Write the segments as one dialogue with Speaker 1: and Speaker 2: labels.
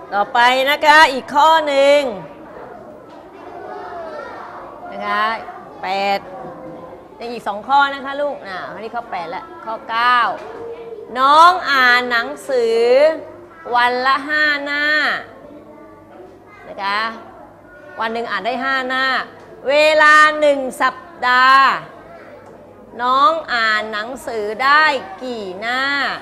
Speaker 1: ต่อไปนะคะอีกข้อหนึ่งนะคะ8ยังอีก2ข้อนะคะลูกอันนี้ข้อ8แล้วข้อ9น้องอ่านหนังสือวันละ5หน้านะคะวันหนึ่งอ่านได้5หน้าเวลา1สัปดาห์น้องอ่านหนังสือได้กี่หน้า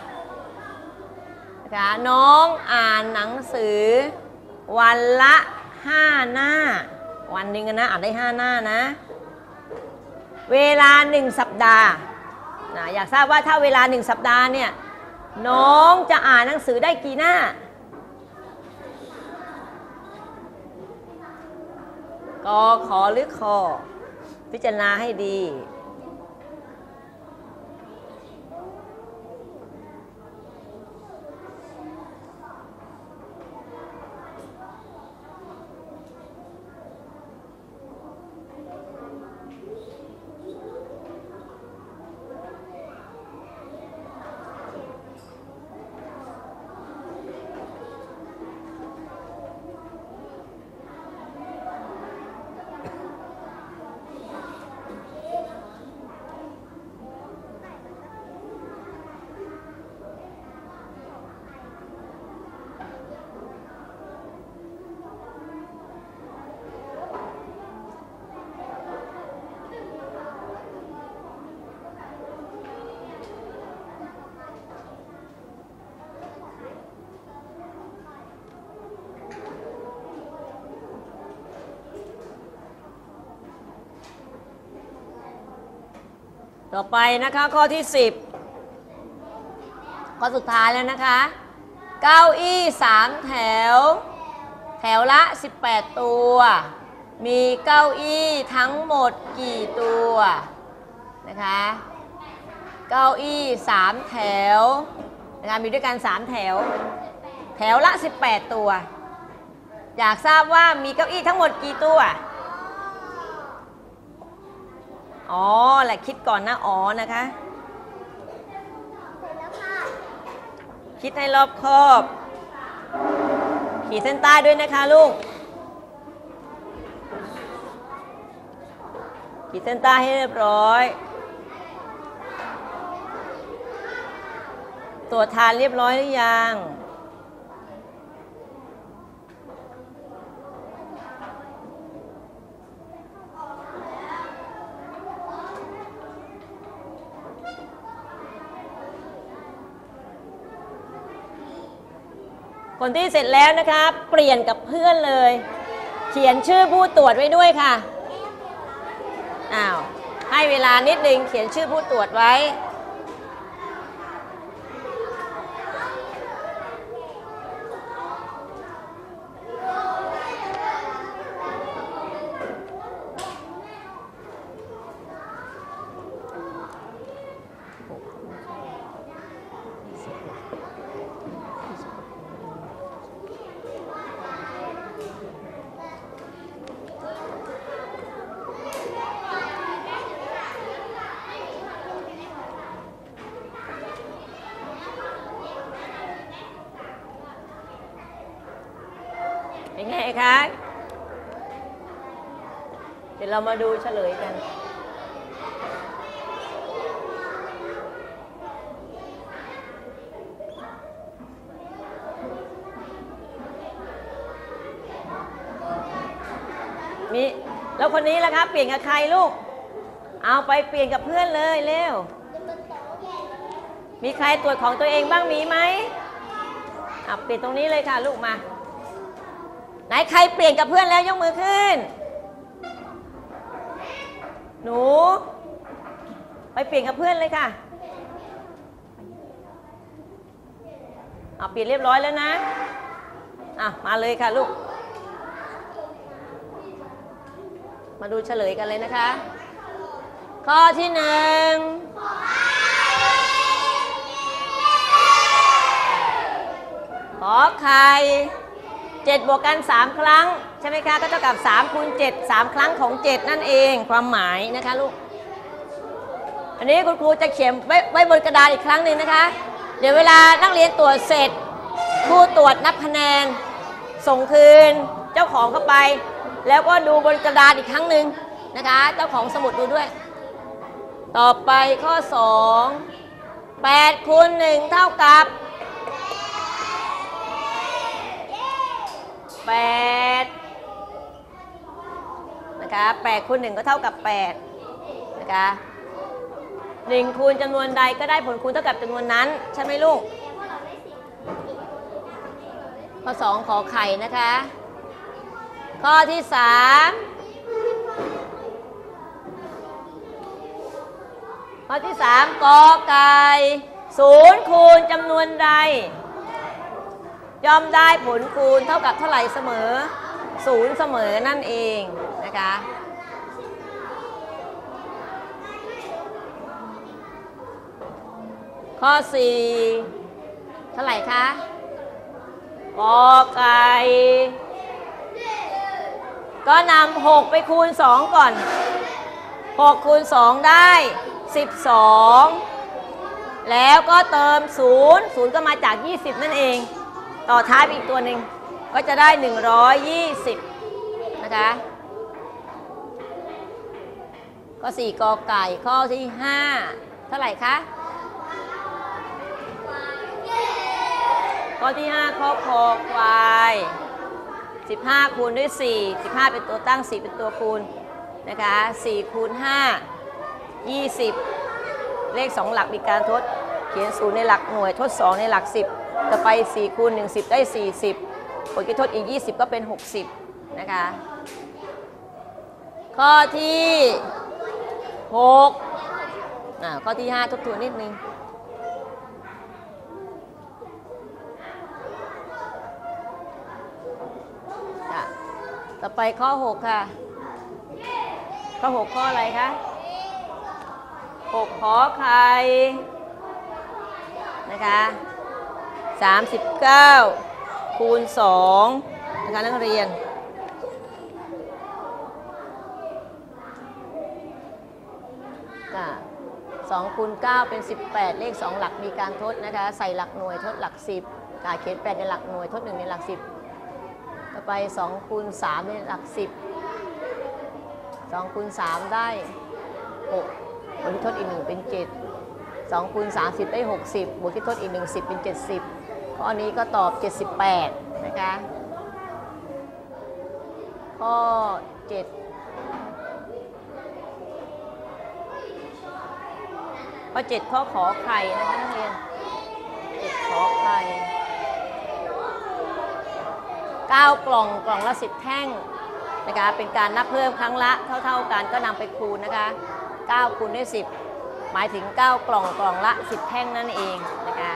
Speaker 1: นะคะน้องอ่านหนังสือวันละ5หน้าวันหนึ่งนะอ่านได้5หน้านะเวลา1สัปดาห์อยากทราบว่าถ้าเวลา1สัปดาห์เนี่ยน้องจะอ่านหนังสือได้กี่หน้ากขอหรือคอพิจารณาให้ดีต่อไปนะคะข้อที่10ข้อสุดท้ายแล้วนะคะเก้าอี้3แถวแถวละ18ตัวมีเก้าอี้ทั้งหมดกี่ตัวนะคะเก้าอี้3แถวนะคะมีด้วยกัน3แถวแถวละ18ตัวอยากทราบว่ามีเก้าอี้ทั้งหมดกี่ตัวอ๋อแหละคิดก่อนนะอ๋อนะคะคิดให้รอบคอบขีดเส้นใต้ด้วยนะคะลูกขีดเส้นใต้ให้เรียบร้อยตรวจทานเรียบร้อยหรือยังคนที่เสร็จแล้วนะคะเปลี่ยนกับเพื่อนเลยเขียนชื่อผู้ตรวจไว้ด้วยค่ะให้เวลานิดนึงเขียนชื่อผู้ตรวจไว้เป็นไงคะเดี๋ยวเรามาดูเฉลยกันแล้วคนนี้ล่ะครับเปลี่ยนกับใครลูกเอาไปเปลี่ยนกับเพื่อนเลยเร็วมีใครตรวจของตัวเองบ้างมีไหมเปลี่ยนตรงนี้เลยค่ะลูกมาไหนใครเปลี่ยนกับเพื่อนแล้วยกมือขึ้นหนูไปเปลี่ยนกับเพื่อนเลยค่ะเปลี่ยนเรียบร้อยแล้วนะมาเลยค่ะลูกมาดูเฉลยกันเลยนะคะข้อที่1ขอไข่7บวกกัน3ครั้งใช่ไหมคะก็เท่ากับ3คูณ7 3ครั้งของ7นั่นเองความหมายนะคะลูกอันนี้คุณครูจะเขียนไว้บนกระดาษอีกครั้งหนึ่งนะคะเดี๋ยวเวลานักเรียนตรวจเสร็จครูตรวจนับคะแนนส่งคืนเจ้าของเข้าไป แล้วก็ดูบนกระดานอีกครั้งหนึ่งนะคะเจ้าของสมุดดูด้วย ต่อไปข้อ 2 8 คูณ 1 เท่ากับ8นะคะ8คูณ 1ก็เท่ากับ8นะคะ1คูณจำนวนใดก็ได้ผลคูณเท่ากับจำนวนนั้นใช่ไหมลูกข้อ 2 ขอไข่นะคะข้อที่ 3ข้อที่ 3กอไก่0คูณจำนวนใดย่อมได้ผลคูณเท่ากับเท่าไหร่เสมอ0เสมอนั่นเองนะคะข้อ 4เท่าไหร่คะกอไก่ก็นำ6ไปคูณ2ก่อน6คูณ2ได้12แล้วก็เติม0ก็มาจาก20นั่นเองต่อท้ายไปอีกตัวหนึ่งก็จะได้120นะคะข้อ 4กอไก่ข้อที่ 5เท่าไหร่คะข้อที่ 5ข้อคอควาย15คูณด้วย4 15เป็นตัวตั้ง4เป็นตัวคูณนะคะ4คูณ5 20เลข2หลักมีการทดเขียน0ในหลักหน่วยทด2ในหลัก10ต่อไป4คูณ1 10ได้40ผลการทดอีก20ก็เป็น60นะคะข้อที่6ข้อที่5ทบทวนนิดนึงต่อไปข้อ 6 ค่ะข้อ 6 ข้ออะไรคะ6ขอไข่นะคะ39คูณ2นะคะนักเรียน2คูณ9เป็น18เลข2หลักมีการทดนะคะใส่หลักหน่วยทดหลัก10เขียน8ในหลักหน่วยทด1ในหลัก10ต่อไป2คูณ3ในหลัก10 2คูณ3ได้6บวกที่ทดอีก1เป็น7 2คูณ30ได้60บวกที่ทดอีก1 10เป็น70ข้อนี้ก็ตอบ78นะคะข้อ7ข้อ 7ข้อขอไข่นะคะนักเรียน7ขอไข่9กล่องละ10แท่งนะคะเป็นการนับเพิ่มครั้งละเท่ากันก็นำไปคูณนะคะ9คูณด้วย10หมายถึง9กล่องละ10แท่งนั่นเองนะคะ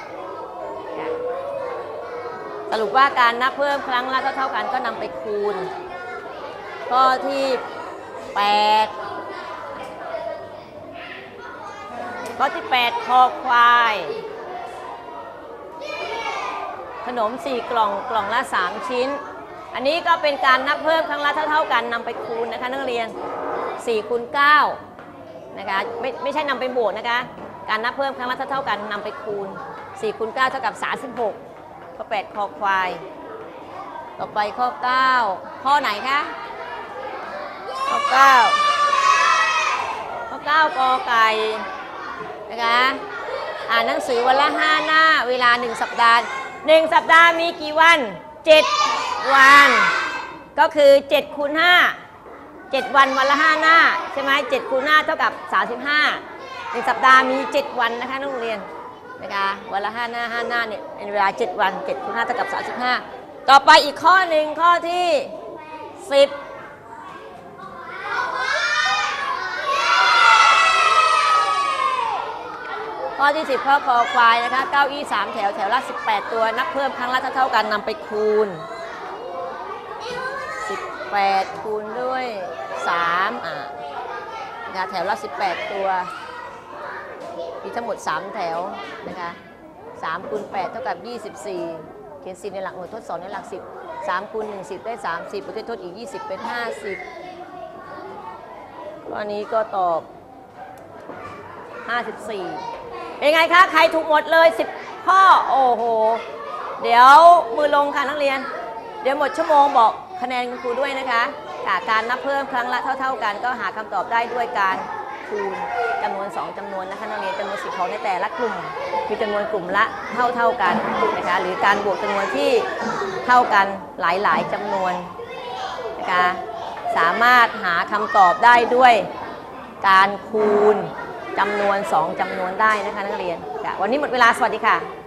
Speaker 1: สรุปว่าการนับเพิ่มครั้งละเท่ากันก็นำไปคูณข้อที่8ข้อที่8คอควายขนม4กล่องละ3ชิ้นอันนี้ก็เป็นการนับเพิ่มครั้งละเท่ากันนำไปคูณนะคะนักเรียน4คูณ9นะคะไม่ใช่นำไปบวกนะคะการนับเพิ่มครั้งละเท่ากันนำไปคูณ4คูณ9เท่ากับ36ข้อ8คอควายต่อไปข้อ9ข้อไหนคะข้อ9กอไก่นะคะอ่านหนังสือวันละ5หน้าเวลา1สัปดาห์1สัปดาห์มีกี่วัน7วันก็คือ7คูณ5 7วันวันละ5หน้าใช่ไหม7คูณ5เท่ากับ35 1สัปดาห์มี7วันนะคะนักเรียนนะคะวันละ5หน้าเนี่ยเป็นเวลา7วัน7คูณ5เท่ากับ35ต่อไปอีกข้อหนึ่งข้อที่10ข้อที่10ข้อคอควายนะคะเก้าอี้3แถวละ18ตัวนับเพิ่มครั้งละเท่ากันนำไปคูณ18คูณด้วย3นะคะแถวละ18ตัวมีทั้งหมด3แถวนะคะ3คูณ8เท่ากับ24เขียน10ในหลักหน่วยทด2ในหลัก10 3คูณ1 10ได้30บวกที่ทดอีก20เป็น50ข้อนี้ก็ตอบ54เป็นไงคะใครถูกหมดเลย10ข้อโอ้โหเดี๋ยวมือลงค่ะนักเรียนเดี๋ยวหมดชั่วโมงบอกคะแนนคุณครูด้วยนะคะการนับเพิ่มครั้งละเท่าๆกันก็หาคำตอบได้ด้วยการคูณจำนวน2จำนวนนะคะนักเรียนจำนวนสิทธิ์ของในแต่ละกลุ่มมีจำนวนกลุ่มละเท่ากันนะคะหรือการบวกจำนวนที่เท่ากันหลายๆจำนวนนะคะสามารถหาคำตอบได้ด้วยการคูณจำนวน2จำนวนได้นะคะนักเรียนวันนี้หมดเวลาสวัสดีค่ะ